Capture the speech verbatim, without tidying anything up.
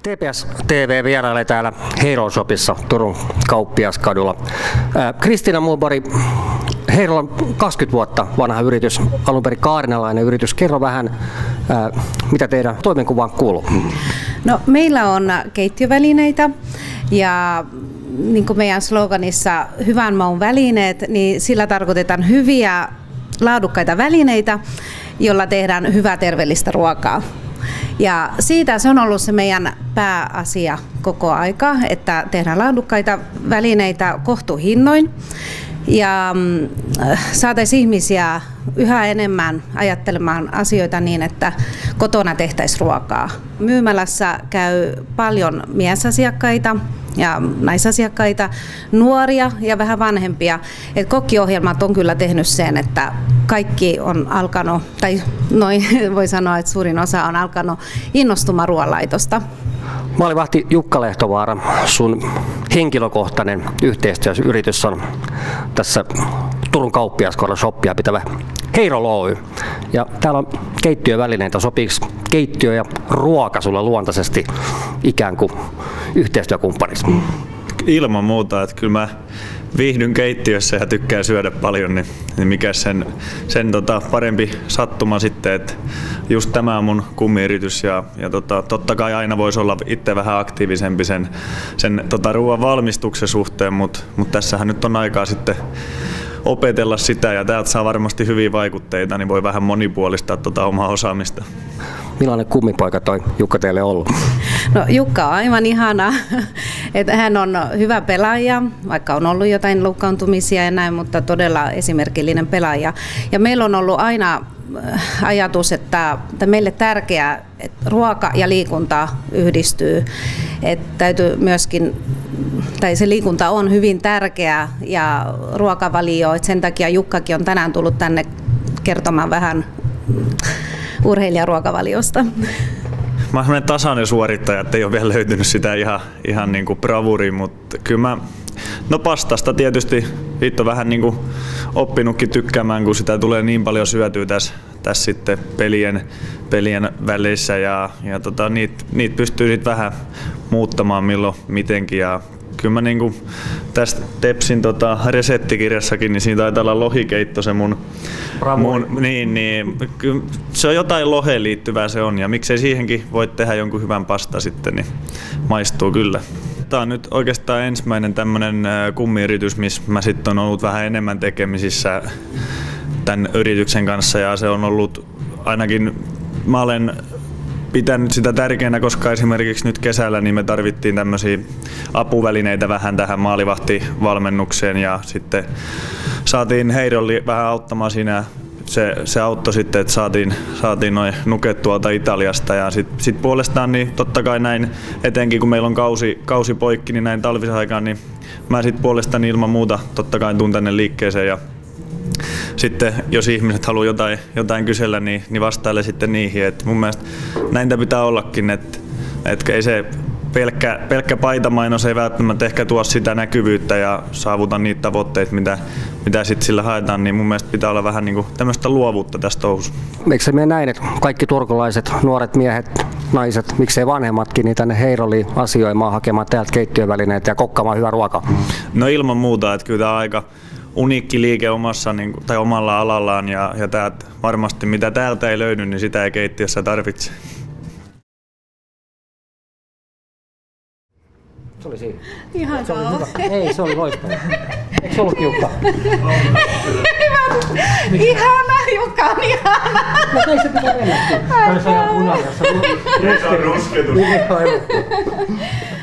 T P S T V vierailee täällä Hero Shopissa Turun Kauppiaskadulla. Kristiina Mulbori, Herolla on kaksikymmentä vuotta vanha yritys, alun perin kaarinalainen yritys. Kerro vähän, mitä teidän toimenkuvaan kuuluu. No, meillä on keittiövälineitä ja niin kuin meidän sloganissa hyvän maun välineet, niin sillä tarkoitetaan hyviä laadukkaita välineitä, joilla tehdään hyvää terveellistä ruokaa. Ja siitä se on ollut se meidän pääasia koko aika, että tehdään laadukkaita välineitä kohtuuhinnoin ja saataisiin ihmisiä yhä enemmän ajattelemaan asioita niin, että kotona tehtäisiin ruokaa. Myymälässä käy paljon miesasiakkaita ja naisasiakkaita, nuoria ja vähän vanhempia. Et kokkiohjelmat on kyllä tehnyt sen, että kaikki on alkanut, tai noin voi sanoa, että suurin osa on alkanut innostumaan ruoanlaitosta. Maalivahti Jukka Lehtovaara, sun henkilökohtainen yhteistyöyritys on tässä Turun Kauppiaskadulla shoppia pitävä Hero Oy. Ja täällä on keittiövälineitä. Sopiiko keittiö ja ruoka sulle luontaisesti ikään kuin yhteistyökumppaniksi? Ilman muuta, että kyllä mä viihdyn keittiössä ja tykkään syödä paljon, niin, niin mikä sen, sen tota, parempi sattuma sitten, että just tämä on mun kummiyritys ja, ja tota, totta kai aina voisi olla itse vähän aktiivisempi sen, sen tota, ruoan valmistuksen suhteen, mutta mut tässähän nyt on aikaa sitten opetella sitä ja täältä saa varmasti hyviä vaikutteita, niin voi vähän monipuolistaa tota omaa osaamista. Millainen kummipoika toi Jukka teille ollut? No, Jukka on aivan ihana, että hän on hyvä pelaaja, vaikka on ollut jotain loukkaantumisia ja näin, mutta todella esimerkillinen pelaaja. Ja meillä on ollut aina ajatus, että, että meille tärkeää, että ruoka ja liikunta yhdistyy. Että täytyy myöskin, tai se liikunta on hyvin tärkeää ja ruokavalio, että sen takia Jukkakin on tänään tullut tänne kertomaan vähän urheilijaruokavaliosta. Mä oon sellainen tasainen suorittaja, että ei ole vielä löytynyt sitä ihan, ihan niin kuin bravuriin, mutta kyllä mä, no pastasta tietysti itse on vähän niin kuin oppinutkin tykkäämään, kun sitä tulee niin paljon syötyä tässä, tässä sitten pelien, pelien välissä ja, ja tota, niitä, niitä pystyy sitten vähän muuttamaan milloin mitenkin. Ja kyllä mä niin kuin tästä Tepsin tota reseptikirjassakin, niin siinä taitaa olla lohikeitto se mun, mun niin, niin, se on jotain loheen liittyvää se on ja miksei siihenkin voi tehdä jonkun hyvän pasta sitten, niin maistuu kyllä. Tämä on nyt oikeastaan ensimmäinen tämmöinen kummiyritys, missä mä sitten on ollut vähän enemmän tekemisissä tämän yrityksen kanssa ja se on ollut ainakin, mä olen pitänyt sitä tärkeänä, koska esimerkiksi nyt kesällä niin me tarvittiin tämmöisiä apuvälineitä vähän tähän maalivahtivalmennukseen ja sitten saatiin Heidolli vähän auttamaan siinä. Se, se auttoi sitten, että saatiin, saatiin noin nuket tuolta Italiasta ja sitten sit puolestaan niin totta kai näin, etenkin kun meillä on kausi, kausi poikki, niin näin talvisen aikaan, niin mä sitten puolestaan ilman muuta totta kai tuun tänne liikkeeseen ja sitten jos ihmiset haluaa jotain, jotain kysellä, niin, niin vastaile sitten niihin. Et mun mielestä näin pitää ollakin, että et ei se pelkkä, pelkkä paitamainos ei välttämättä ehkä tuo sitä näkyvyyttä ja saavuta niitä tavoitteita, mitä, mitä sitten sillä haetaan, niin mun mielestä pitää olla vähän niin kuin tämmöistä luovuutta tästä touhussa. Eikö se mene näin, että kaikki turkulaiset, nuoret miehet, naiset, miksei vanhemmatkin, niin tänne Heiroliin asioimaan hakemaan täältä keittiövälineitä ja kokkaamaan hyvää ruokaa? No ilman muuta, että kyllä tämä on aika uniikki liike omassa niin, tai omalla alallaan ja, ja täältä varmasti mitä täältä ei löydy, niin sitä ei keittiössä tarvitse. Se oli siinä. Ihan se oli hyvä. Ei, se oli loistava. Eikö se ollut Jukka? Ihana, Jukka on ihana. No ei se pitää mennä. Se on ihan punaiassa. Se on rusketus.